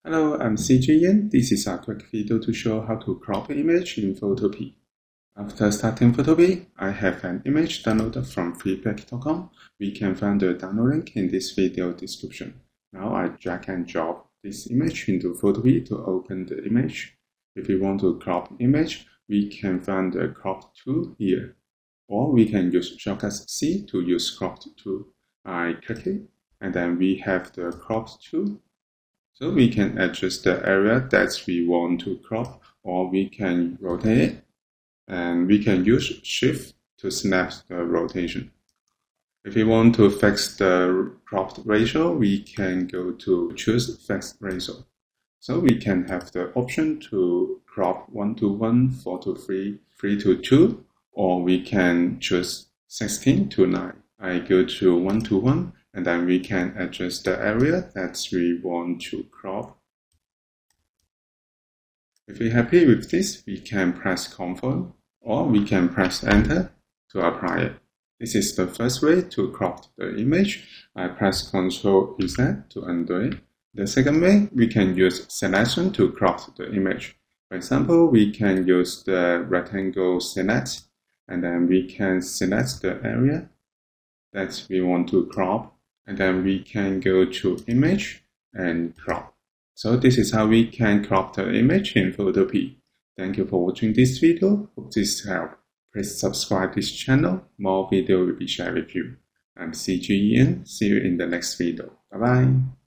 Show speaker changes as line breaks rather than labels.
Hello, I'm cgian. This is a quick video to show how to crop an image in Photopea. After starting Photopea, I have an image downloaded from freepik.com. We can find the download link in this video description. Now I drag and drop this image into Photopea to open the image. If we want to crop an image, we can find the crop tool here. Or we can use shortcut C to use crop tool. I click it, and then we have the crop tool. So we can adjust the area that we want to crop, or we can rotate it, and we can use Shift to snap the rotation. If we want to fix the cropped ratio, we can go to choose fixed ratio. So we can have the option to crop 1:1, 4:3, 3:2, or we can choose 16:9. I go to 1:1, and then we can adjust the area that we want to crop. If we're happy with this, we can press Confirm, or we can press Enter to apply it. This is the first way to crop the image. I press Ctrl Z to undo it. The second way, we can use selection to crop the image. For example, we can use the rectangle select, and then we can select the area that we want to crop, and then we can go to Image and Crop. So this is how we can crop the image in Photopea. Thank you for watching this video. Hope this helped. Please subscribe this channel. More video will be shared with you. I'm cgian. See you in the next video. Bye bye.